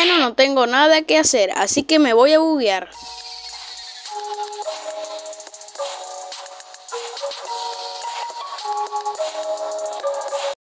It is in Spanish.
Bueno, no tengo nada que hacer, así que me voy a buguear.